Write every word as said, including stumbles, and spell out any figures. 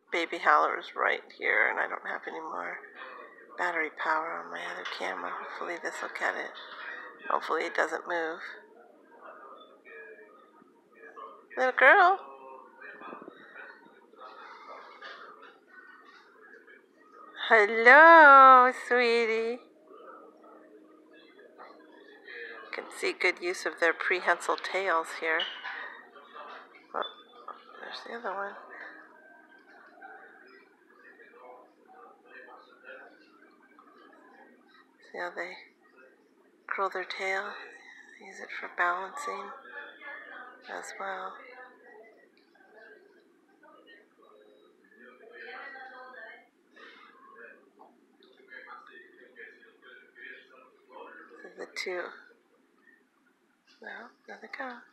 baby Howler is right here, and I don't have any more battery power on my other camera. Hopefully this will get it. Hopefully it doesn't move. Little girl. Hello, sweetie. You can see good use of their prehensile tails here. Oh, there's the other one. See how they curl their tail? Use it for balancing as well. So the two. Well, there they go.